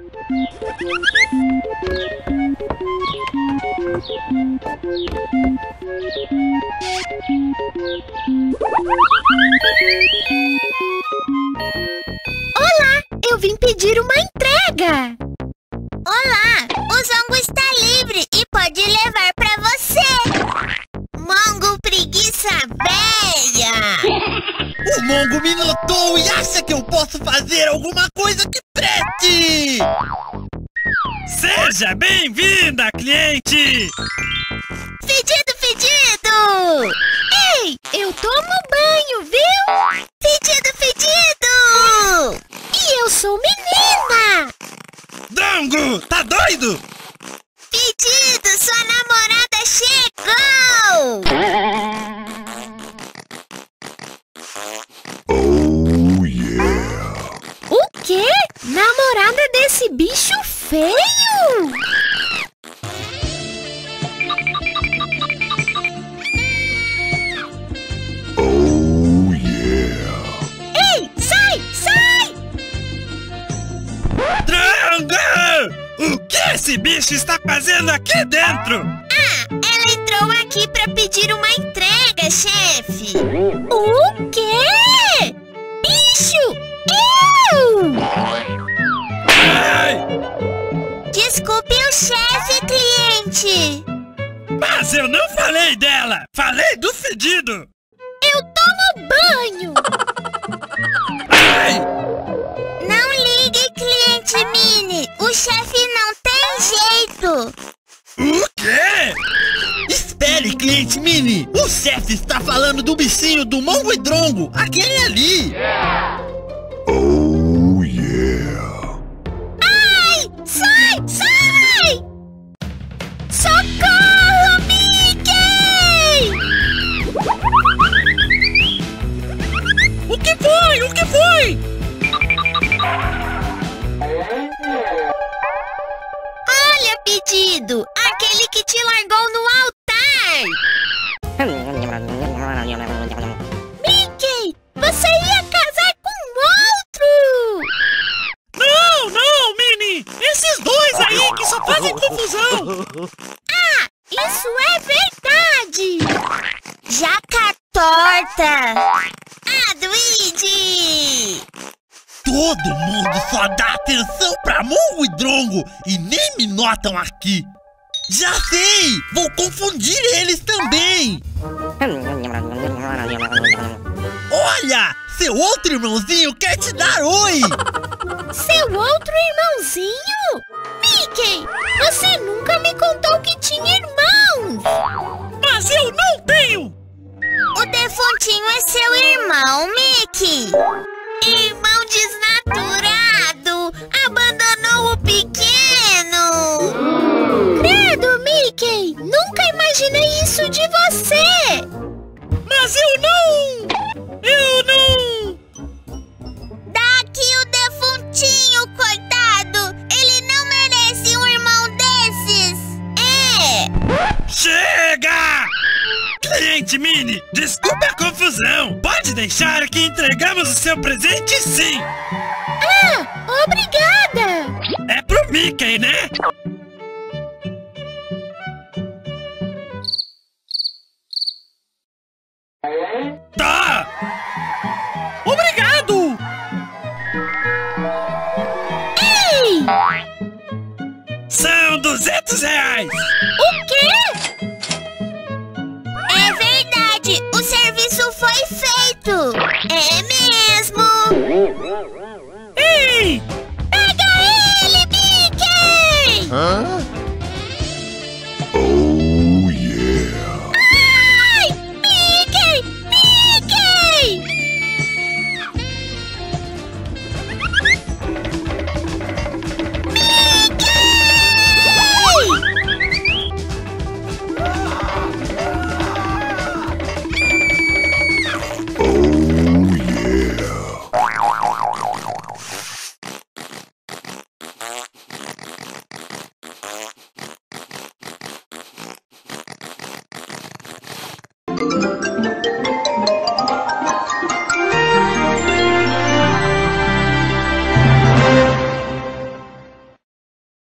Olá, eu vim pedir uma entrega. Olá, o Zongo está livre e pode levar pra você. Mongo preguiça véia. O Mongo me notou e acha que eu posso fazer alguma coisa que preste! Seja bem-vinda, cliente! Fedido, fedido! Ei, eu tomo banho, viu? Fedido, fedido! E eu sou menina! Drongo, tá doido? Fedido, sua namorada chegou! Oh, yeah! O quê? Namorada desse bicho feio? Oh, yeah! Ei, sai, sai! Drongo! O que esse bicho está fazendo aqui dentro? Ah, ela entrou aqui pra pedir uma entrega, chefe. O quê? Bicho! Eu! Ai! Desculpe o chefe, cliente. Mas eu não falei dela! Falei do fedido! Eu tomo banho! Ai! Não ligue, cliente Minnie. O chefe não tem jeito. O quê? Espere, cliente Minnie! O chefe está falando do bichinho do Mongo e Drongo, aquele ali! Oh, yeah! Ai! Sai, sai! Socorro, Mickey! O que foi? O que foi? Olha, pedido. Aquele que te largou no altar. Mickey! Você ia casar com outro! Não, não, Minnie! Esses dois aí que só fazem confusão! Ah! Isso é verdade! Jaca torta. Ah, Luigi. Todo mundo só dá atenção pra Mongo e Drongo e nem me notam aqui! Já sei! Vou confundir eles também! Olha! Seu outro irmãozinho quer te dar oi! Seu outro irmãozinho? Mickey! Você nunca me contou que tinha irmãos! Mas eu não tenho! O defuntinho é seu irmão, Mickey. Irmão desnaturado. Abandonou o pequeno. Credo, Mickey! Nunca imaginei isso de você! Mas eu não! Eu não! Dá aqui o defuntinho, coitado. Ele não merece um irmão desses. É. Chega! Cliente Minnie, desculpe a confusão. Pode deixar que entregamos o seu presente sim. Ah, obrigada! É pro Mickey, né? Tá! Obrigado! Ei! São R$200! O quê? É verdade. O serviço foi feito. É mesmo.